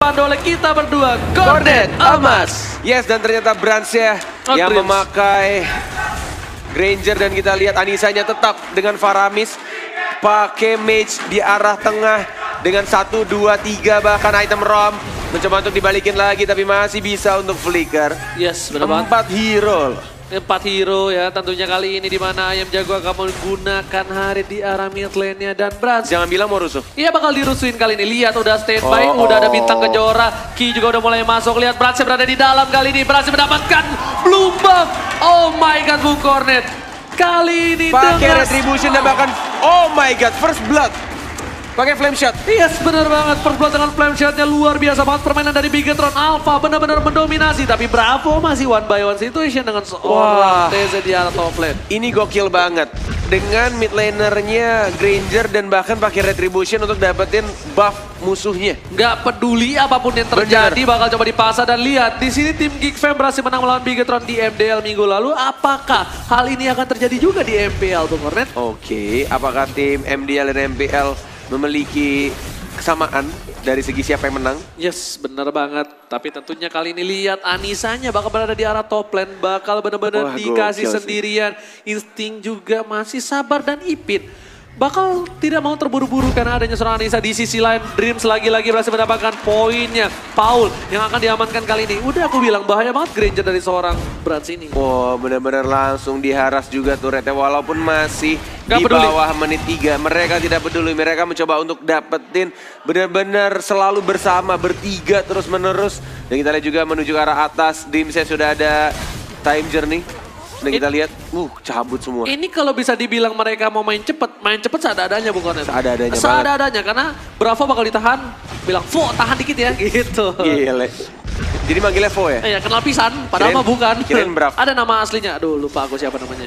dipandu oleh kita berdua, Cornet Emas. Yes, dan ternyata Brands-nya yang memakai Granger, dan kita lihat Anisanya tetap dengan Faramis pakai mage di arah tengah dengan 1, 2, 3 bahkan item ROM. Mencoba untuk dibalikin lagi tapi masih bisa untuk flicker. Yes, benar banget. 4 hero. 4 hero ya, tentunya kali ini di mana Ayam Jago akan menggunakan Hari di arah mid lane-nya dan Brands. Jangan bilang mau rusuh. Iya, bakal dirusuhin kali ini. Lihat udah standby, udah ada bintang kejora. Ki juga udah mulai masuk. Lihat Brands berada di dalam kali ini. Brands mendapatkan blue buff. Oh my god, Bung Cornet. Kali ini pakai retribution dan bahkan oh my god, first blood. Pakai flame shot. Yes, benar banget. First blood dengan flame shotnya luar biasa banget. Permainan dari Bigetron Alpha benar-benar mendominasi. Tapi Bravo masih one by one situation dengan seorang TZ di arah top lane. Ini gokil banget. Dengan mid lanernya Granger dan bahkan pakai retribution untuk dapetin buff musuhnya. Nggak peduli apapun yang terjadi, bakal coba dipaksa. Dan lihat, di sini tim Geek Fam berhasil menang melawan Bigetron di MDL minggu lalu. Apakah hal ini akan terjadi juga di MPL, Bung Cornet? Oke, apakah tim MDL dan MPL memiliki kesamaan dari segi siapa yang menang? Yes, bener banget. Tapi tentunya kali ini lihat Anisanya bakal berada di arah top lane. Bakal bener-bener dikasih sendirian. Insting juga masih sabar dan Ipin bakal tidak mau terburu-buru karena adanya seorang Anissa. Di sisi lain Dreams lagi-lagi berhasil mendapatkan poinnya. Paul yang akan diamankan kali ini. Udah aku bilang bahaya banget Granger dari seorang Brands ini. Wow, benar-benar langsung diharas juga turretnya walaupun masih di bawah menit 3. Mereka tidak peduli, mereka mencoba untuk dapetin benar-benar selalu bersama, bertiga terus-menerus. Dan kita lihat juga menuju ke arah atas, Dreamsnya sudah ada time journey. Dan kita lihat, cabut semua. Ini kalau bisa dibilang mereka mau main cepet seadanya Bung Cornet. Seadanya banget. Seadanya, karena Bravo bakal ditahan, bilang, Vo tahan dikit ya, gitu. Gile. Jadi manggilnya Vo ya? Iya, kenal pisan, padahal mah bukan. Kirain Bravo. Ada nama aslinya, aduh lupa aku siapa namanya.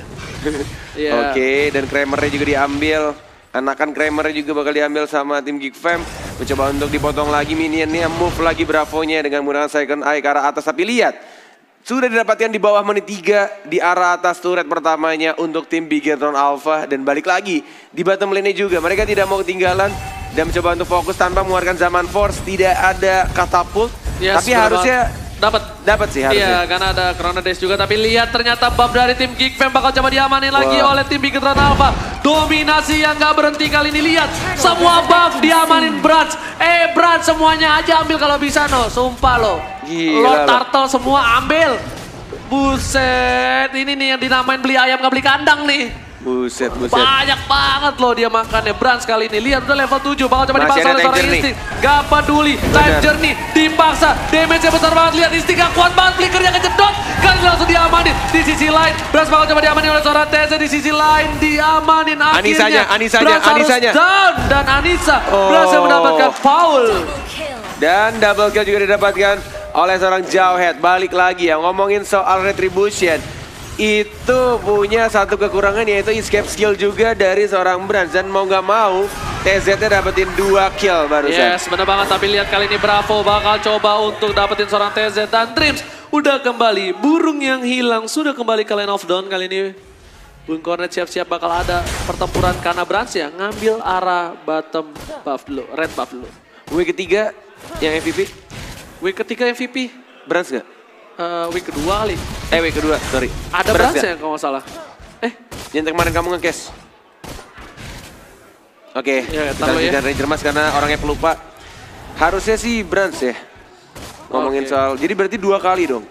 Oke, dan Kramernya juga diambil. Anakan Kramernya juga bakal diambil sama tim Geek Fam. Mencoba untuk dipotong lagi minionnya, move lagi Bravonya dengan menggunakan second eye ke arah atas. Tapi lihat, sudah didapatkan di bawah menit 3 di arah atas turret pertamanya untuk tim Bigetron Alpha. Dan balik lagi di bottom lane juga. Mereka tidak mau ketinggalan dan mencoba untuk fokus tanpa mengeluarkan Zaman Force. Tidak ada katapult. Tapi harusnya dapat sih harusnya. Iya, karena ada Chrono Dash juga. Tapi lihat ternyata buff dari tim Geek Fam bakal coba diamanin lagi oleh tim Bigetron Alpha. Dominasi yang gak berhenti kali ini. Lihat, semua buff diamanin Brands. Brands semuanya aja ambil kalau bisa no. Sumpah lo. Lord Turtle semua ambil. Buset, ini nih yang dinamain beli ayam gak beli kandang nih. Buset. Banyak banget loh dia makannya. Brands kali ini. Lihat udah level 7. Bakal coba dipaksa oleh seorang Insting. Gak peduli. Time journey dipaksa. Damage-nya besar banget. Lihat Insting gak kuat banget. Flickernya kejedot. Kali ini langsung diamanin. Di sisi lain. Brands bakal coba diamanin oleh seorang TZ. Di sisi lain diamanin. Akhirnya Anisanya. down. Dan Anissa berhasil mendapatkan foul. Dan double kill juga didapatkan oleh seorang Jawhead. Balik lagi ya, ngomongin soal retribution. Itu punya satu kekurangan yaitu escape skill juga dari seorang Brands. Dan mau gak mau TZ-nya dapetin 2 kill barusan. Yes, bener banget. Tapi lihat kali ini Bravo bakal coba untuk dapetin seorang TZ. Dan Dreams udah kembali. Burung yang hilang sudah kembali ke lane of dawn kali ini. Bung Cornet siap-siap bakal ada pertempuran karena Brands ya ngambil arah bottom buff dulu, red buff dulu. Week ketiga yang MVP? Week ketiga MVP? Brands gak? Week kedua kali. Week kedua, sorry. Ada Brands ya kalau nggak salah. Yang kemarin kamu nge-cash. Oke, kita lanjutkan Ranger Mas karena orangnya pelupa. Harusnya sih Brands ya. Ngomongin soal, jadi berarti 2 kali dong.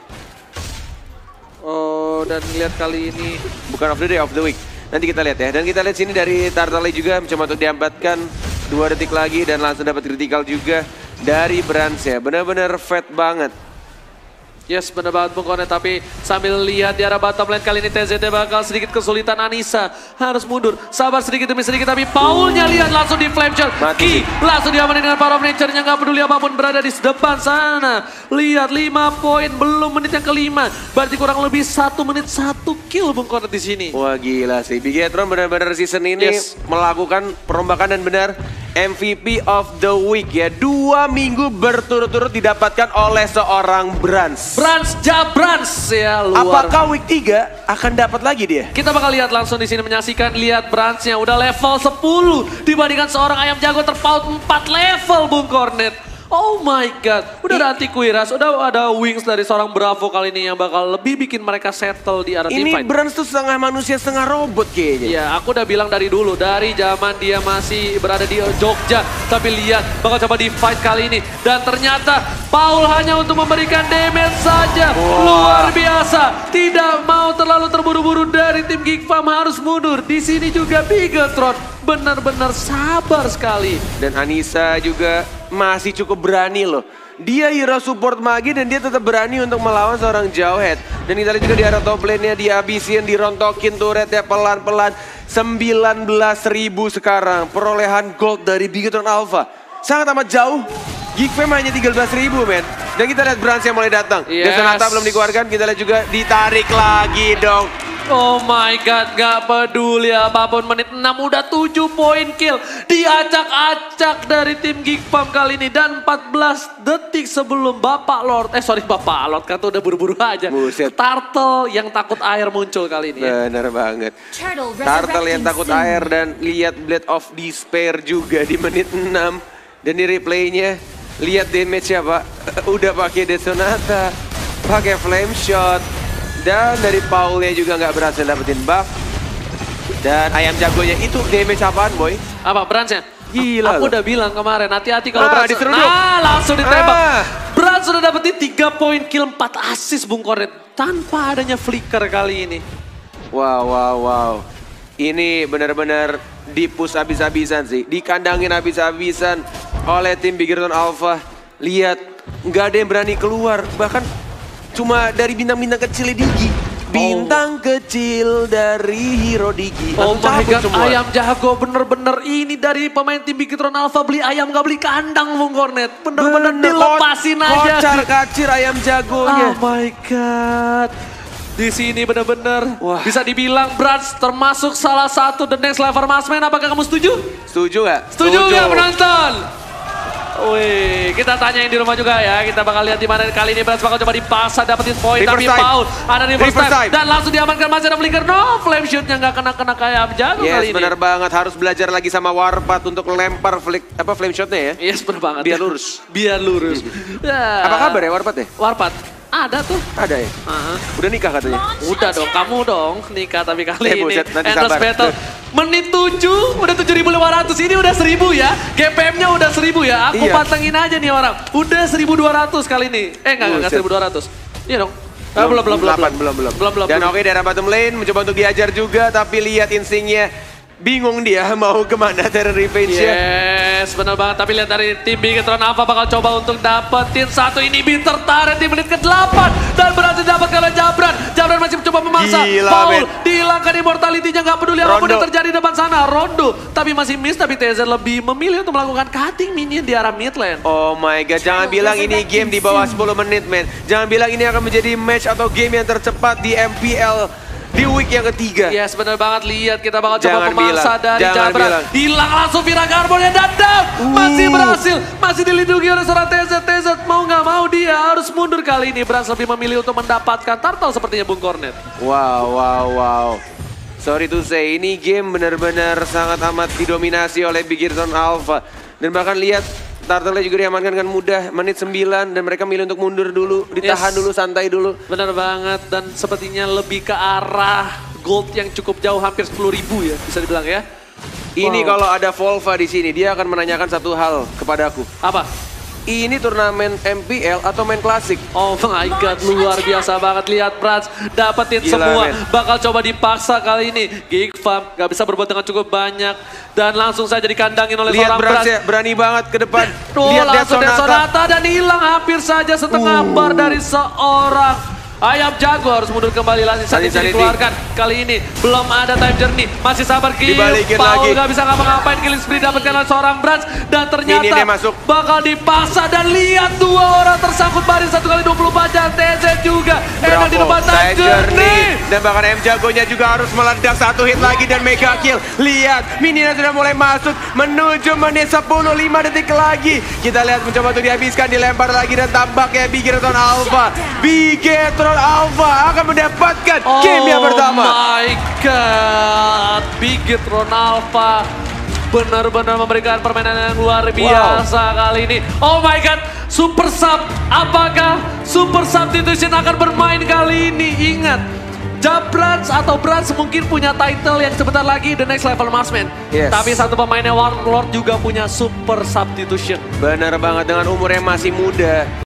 Oh, dan lihat kali ini. Bukan of the day, of the week. Nanti kita lihat ya. Dan kita lihat sini dari Turtle juga mencoba untuk diambatkan 2 detik lagi dan langsung dapat critical juga dari Brands ya. Benar-benar fat banget. Yes, bener banget Bung Cornet, tapi sambil lihat di arah bottom lane kali ini TZT bakal sedikit kesulitan. Anissa harus mundur, sabar sedikit demi sedikit, tapi Paulnya lihat langsung di flame shot. Ki langsung diamanin dengan power of nature-nya, gak peduli apapun berada di depan sana. Lihat 5 poin, belum menit yang kelima, berarti kurang lebih 1 menit 1 kill Bung Cornet di sini. Wah gila sih, Bigetron benar-benar season ini melakukan perombakan dan benar MVP of the week ya. 2 minggu berturut-turut didapatkan oleh seorang Brands. Brands Jabrans ya, luar. Apakah week 3 akan dapat lagi dia? Kita bakal lihat langsung di sini menyaksikan. Lihat Brandsnya udah level 10 dibandingkan seorang ayam jago terpaut 4 level Bung Cornet. Oh my God, udah ada anti-Quiras, udah ada Wings dari seorang Bravo kali ini yang bakal lebih bikin mereka settle di arena Ini teamfight. Brans tuh setengah manusia setengah robot kayaknya. Ya, aku udah bilang dari dulu, dari zaman dia masih berada di Jogja. Tapi lihat, bakal coba di fight kali ini. Dan ternyata Paul hanya untuk memberikan damage saja. Luar biasa, tidak mau terlalu terburu-buru dari tim Geek Farm, harus mundur. Di sini juga Bigetron benar-benar sabar sekali. Dan Anissa juga masih cukup berani loh. Dia hero support Magi dan dia tetap berani untuk melawan seorang Jawhead. Dan kita lihat juga di arah top lane-nya dihabisin, dirontokin turretnya pelan-pelan. 19.000 sekarang perolehan gold dari Bigetron Alpha. Sangat amat jauh. Geek Fam hanya 13.000 men. Dan kita lihat Brans yang mulai datang. Yes. Dan Sonata belum dikeluarkan, kita lihat juga ditarik lagi dong. Oh my God, gak peduli apapun, menit 6 udah 7 poin kill. Diacak-acak dari tim Geek Farm kali ini. Dan 14 detik sebelum Bapak Lord, Bapak Lord kata udah buru-buru aja. Buset. Turtle yang takut air muncul kali ini ya. Bener banget. Turtle yang takut air dan lihat Blade of Despair juga di menit 6. Dan di replaynya, lihat damage-nya Pak. Udah pakai Death Sonata, pakai Flame Shot. Dan dari Paulnya juga nggak berhasil dapetin buff. Dan ayam jagonya itu damage apaan boy? Apa Bransnya? Gila Aku loh. udah bilang kemarin, hati-hati kalau Brans. diseruduk. Nah, langsung ditembak. Ah. Brans sudah dapetin 3 poin kill, 4 assist Bung Kornet. Tanpa adanya flicker kali ini. Wow. Ini benar-benar di-push habis-habisan sih. Dikandangin habis-habisan oleh tim Bigetron Alpha. Lihat, nggak ada yang berani keluar. Bahkan cuma dari bintang-bintang kecil Digi. Bintang kecil dari hero Digi. Oh Langsung my cabut God, semua. ayam jago bener-bener ini dari pemain tim Bigetron Alpha, beli ayam gak beli kandang Bung Kornet. Bener-bener dilepasin aja. Kocar kacir ayam jagonya. Oh my God. Di sini bener-bener Wah. bisa dibilang Brans termasuk salah satu the next level marksman. Apakah kamu setuju? Setuju nggak? Setuju nggak penonton? Wih, kita tanyain di rumah juga ya. Kita bakal lihat di mana kali ini Brans bakal coba dipaksa dapetin poin. Tapi Reverse time. Paul ada reverse Reverse time. time. Dan langsung diamankan, masih ada flicker. No, flame shootnya nggak kena kayak jago kali Yes, ini. benar banget. Harus belajar lagi sama Warpath untuk lempar flame shotnya ya. Yes, bener banget. Biar lurus. Biar lurus. Ya. Apa kabar ya Warpath ya? Warpath. Ada tuh. Ada ya? Udah nikah katanya? Udah dong, kamu dong nikah tapi kali ini. Buset, nanti Endless sabar. battle. Menit 7, udah 7.500. Ini udah 1000 ya. GPM-nya udah 1000 ya. Aku Iya. pantengin aja nih orang. Udah 1200 kali ini. Enggak Buset. 1200. Iya dong. Belum. Dan oke dari bottom lane mencoba untuk diajar juga. Tapi lihat instingnya. Bingung dia mau kemana Terran Revenge ya. Yes, benar banget. Tapi lihat dari tim Bigetron Alpha bakal coba untuk dapetin satu inhibitor turret di menit ke-8. Dan berhasil dapatkan oleh Jabran. Jabran masih mencoba memaksa. Gila, Paul men. dihilangkan immortality-nya, nggak peduli apapun Rondo. yang terjadi di depan sana. Rondo, tapi masih miss. Tapi TZ lebih memilih untuk melakukan cutting minion di arah mid lane. Oh my God, jangan bilang ini game di bawah 10 menit men. Jangan bilang ini akan menjadi match atau game yang tercepat di MPL di week yang ketiga. Yes, benar banget. Lihat, kita bakal coba Jangan memaksa bilang, dari jangan Jabran. bilang. Hilang langsung Vira Carbonnya dan down. Masih berhasil. Masih dilindungi oleh seorang TZ. TZ mau nggak mau dia harus mundur kali ini. Brans lebih memilih untuk mendapatkan turtle sepertinya Bung Kornet. Wow. Sorry to say, ini game benar-benar sangat amat didominasi oleh Bigetron Alpha. Dan bahkan lihat, Turtle juga diamankan dengan mudah, menit 9 dan mereka milih untuk mundur dulu, ditahan Yes. dulu, santai dulu. Benar banget, dan sepertinya lebih ke arah gold yang cukup jauh, hampir 10.000 ya bisa dibilang ya. Ini Wow. kalau ada Volva di sini, dia akan menanyakan satu hal kepadaku. Apa? Ini turnamen MPL atau main klasik? Oh my God, luar biasa banget. Lihat Brans dapetin Gila, semua. men. Bakal coba dipaksa kali ini. Geek Farm gak bisa berbuat dengan cukup banyak. Dan langsung saja dikandangin oleh Lihat seorang Brans Brans. ya, berani banget ke depan. Tuh, Lihat langsung Death Death Sonata dan hilang hampir saja setengah bar dari seorang Ayam Jago. Harus mundur kembali lagi. Saat Sanity. dikeluarkan kali ini belum ada time journey. Masih sabar Kill. Dibalikin Paul lagi. gak bisa ngapa-ngapain. Killing spree dapatkan oleh seorang Brans. Dan ternyata Minionnya masuk. bakal dipaksa. Dan lihat dua orang tersangkut baris 1 kali 24 jam. TZ juga enak di depan time journey. Dan bahkan M Jagonya juga harus meledak, satu hit lagi dan mega kill. Lihat, minionnya sudah mulai masuk menuju menit 10, 5 detik lagi. Kita lihat mencoba untuk dihabiskan, dilempar lagi dan tampaknya Bigetron Alpha. Bigetron Alpha akan mendapatkan game yang pertama. Oh my God, Bigetron Alpha benar-benar memberikan permainan yang luar biasa kali ini. Oh my god, Super Sub. Apakah Super Substitution akan bermain kali ini? Ingat, Jabrans atau Brans mungkin punya title yang sebentar lagi The Next Level Marksman. Tapi satu pemainnya Warlord juga punya Super Substitution. Benar banget, dengan umur yang masih muda.